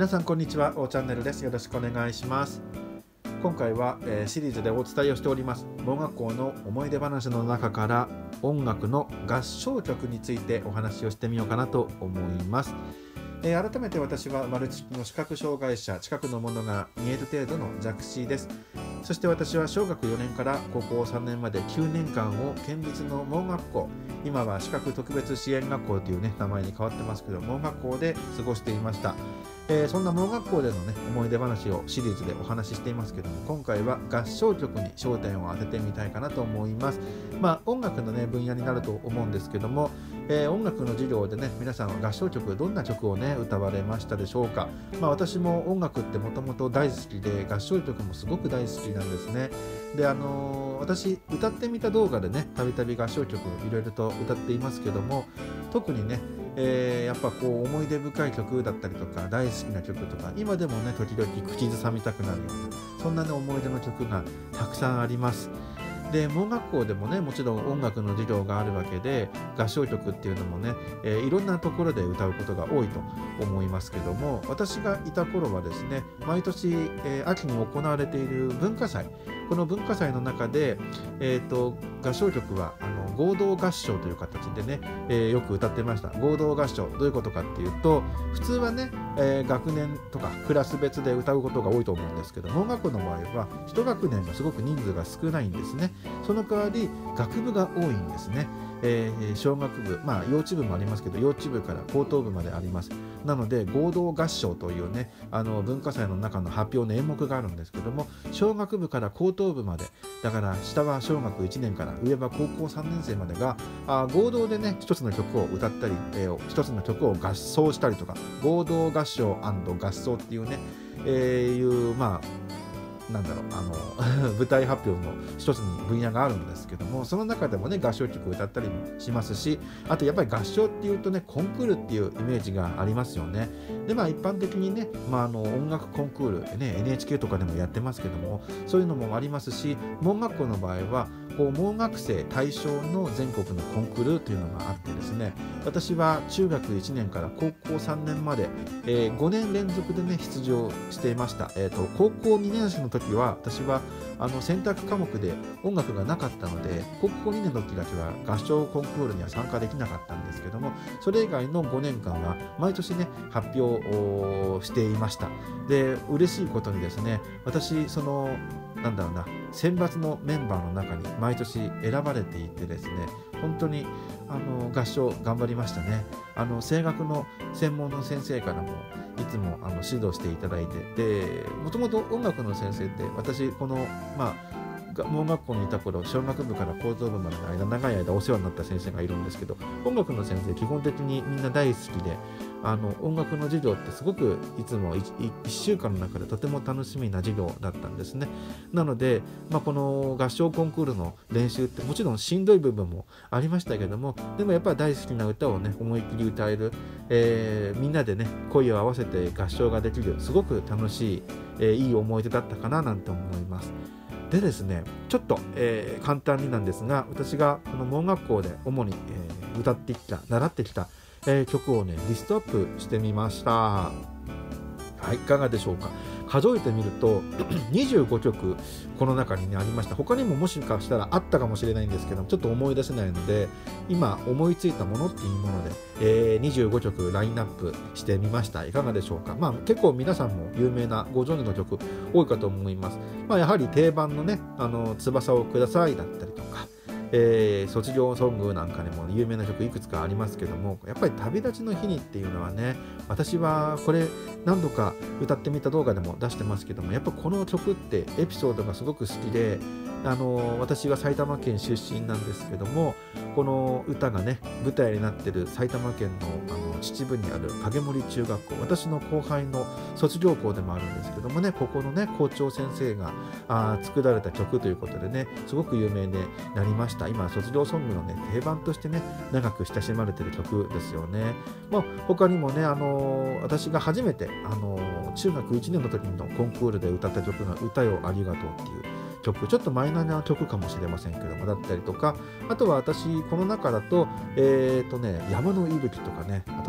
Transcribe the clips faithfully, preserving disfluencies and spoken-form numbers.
皆さんこんにちは、おチャンネルです。よろしくお願いします。今回は、えー、シリーズでお伝えをしております盲学校の思い出話の中から音楽の合唱曲についてお話をしてみようかなと思います。えー、改めて私はマルチの視覚障害者、近くのものが見える程度の弱視です。そして私は小学よねんから高校さんねんまできゅうねんかんを県立の盲学校、今は視覚特別支援学校という、ね、名前に変わってますけど、盲学校で過ごしていました。えー、そんな盲学校での、ね、思い出話をシリーズでお話ししていますけども、今回は合唱曲に焦点を当ててみたいかなと思います。まあ、音楽の、ね、分野になると思うんですけども、えー、音楽の授業でね、皆さんは合唱曲、どんな曲をね歌われましたでしょうか。まあ、私も音楽ってもともと大好きで、合唱曲もすごく大好きなんですね。で、あのー、私歌ってみた動画でね、たびたび合唱曲いろいろと歌っていますけども、特にねえー、やっぱこう思い出深い曲だったりとか大好きな曲とか、今でもね時々口ずさみたくなるような、そんなね思い出の曲がたくさんあります。で、盲学校でもねもちろん音楽の授業があるわけで、合唱曲っていうのもね、えー、いろんなところで歌うことが多いと思いますけども、私がいた頃はですね、毎年、えー、秋に行われている文化祭、この文化祭の中で、えーと、合唱曲はあの合同合唱という形でね、えー、よく歌ってました。合同合唱、どういうことかっていうと、普通はね、えー、学年とかクラス別で歌うことが多いと思うんですけど、盲学校の場合は一学年がすごく人数が少ないんですね。その代わり学部が多いんですね。えー、小学部、まあ幼稚部もありますけど、幼稚部から高等部まであります。なので合同合唱というね、あの文化祭の中の発表の演目があるんですけども、小学部から高等部まで、だから下は小学いちねんから上は高校さんねん生までがあ合同でね一つの曲を歌ったり、えー、一つの曲を合奏したりとか、合同合唱&合奏っていうね、えー、いうまあなんだろう、あの舞台発表の一つに分野があるんですけども、その中でもね合唱曲を歌ったりもしますし、あとやっぱり合唱っていうとねコンクールっていうイメージがありますよね。で、まあ一般的にね、まあ、あの音楽コンクール、ね、エヌエイチケー とかでもやってますけども、そういうのもありますし、盲学校の場合はこう盲学生対象の全国のコンクールというのがあってですね、私は中学いちねんから高校さんねんまで、えー、ごねん連続でね出場していました。えーと、高校にねん生の時は私はあの選択科目で音楽がなかったので、高校にねんの時だけは合唱コンクールには参加できなかったんですけども、それ以外のごねんかんは毎年ね発表をしていました。で、嬉しいことにですね、私そのなんだろうな、選抜のメンバーの中に毎年選ばれていてですね、本当にあの合唱頑張りましたね。あの声楽の専門の先生からもいつもあの指導していただいて、でもともと音楽の先生って私このまあ盲学校にいた頃、小学部から高等部までの間長い間お世話になった先生がいるんですけど、音楽の先生基本的にみんな大好きで、あの音楽の授業ってすごくいつも 1, いっしゅうかんの中でとても楽しみな授業だったんですね。なので、まあ、この合唱コンクールの練習ってもちろんしんどい部分もありましたけども、でもやっぱり大好きな歌をね思いっきり歌える、えー、みんなでね声を合わせて合唱ができる、すごく楽しい、えー、いい思い出だったかななんて思います。でですね、ちょっと、えー、簡単になんですが、私がこの盲学校で主に、えー、歌ってきた、習ってきた、えー、曲をねリストアップしてみました。はい、いかがでしょうか。数えてみるとにじゅうごきょくこの中に、ね、ありました。他にももしかしたらあったかもしれないんですけど、ちょっと思い出せないので、今思いついたものっていうもので、えー、にじゅうごきょくラインナップしてみました。いかがでしょうか。まあ結構皆さんも有名なご存知の曲多いかと思います。まあ、やはり定番のね、あの翼をくださいだったりとか、えー、卒業ソングなんかにも有名な曲いくつかありますけども、やっぱり旅立ちの日にっていうのはね、私はこれ何度か歌ってみた動画でも出してますけども、やっぱこの曲ってエピソードがすごく好きで、あの私は埼玉県出身なんですけども、この歌がね舞台になっている埼玉県の、あの秩父にある影森中学校、私の後輩の卒業校でもあるんですけどもね、ここのね校長先生があ作られた曲ということでね、すごく有名になりました。今卒業ソングのね定番としてね長く親しまれている曲ですよね。まあ、他にもね、あの私が初めて、あの中学いちねんの時のコンクールで歌った曲が歌よありがとうっていう曲、ちょっとマイナーな曲かもしれませんけども、だったりとか、あとは私この中だとえっ、ー、とね山の息吹とかね、あと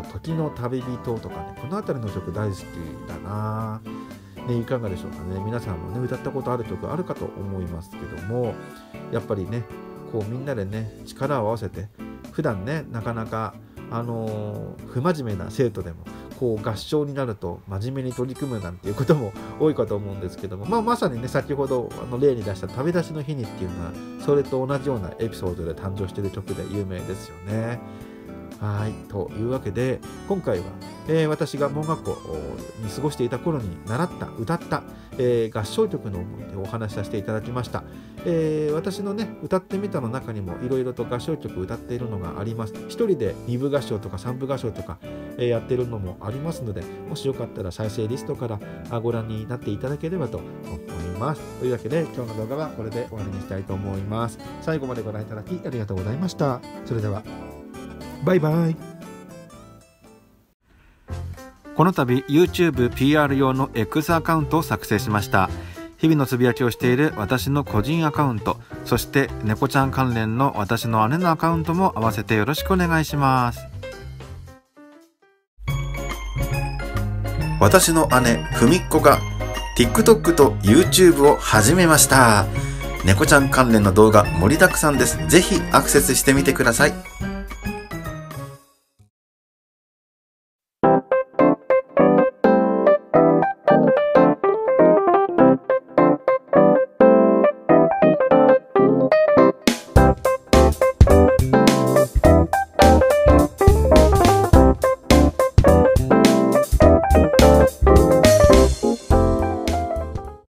時の旅人とかね、この辺りの曲大好きだな、ね、いかがでしょうかね。皆さんもね歌ったことある曲あるかと思いますけども、やっぱりねこうみんなでね力を合わせて、普段ねなかなかあのー、不真面目な生徒でもこう合唱になると真面目に取り組むなんていうことも多いかと思うんですけども、まあ、まさにね先ほどあの例に出した旅立ちの日にっていうのはそれと同じようなエピソードで誕生している曲で有名ですよね。はい、というわけで今回は、えー、私が門学校に過ごしていた頃に習った歌った、えー、合唱曲の思い出をお話しさせていただきました。えー、私のね歌ってみたの中にもいろいろと合唱曲歌っているのがあります。一人でに部合唱とかさん部合唱とか、えー、やってるのもありますので、もしよかったら再生リストからご覧になっていただければと思います。というわけで今日の動画はこれで終わりにしたいと思います。最後までご覧いただきありがとうございました。それではバイバイ。この度 YouTube ピーアール 用の X アカウントを作成しました。日々のつぶやきをしている私の個人アカウント、そして猫ちゃん関連の私の姉のアカウントも合わせてよろしくお願いします。私の姉ふみっこが TikTok と YouTube を始めました。猫ちゃん関連の動画盛りだくさんです。ぜひアクセスしてみてください。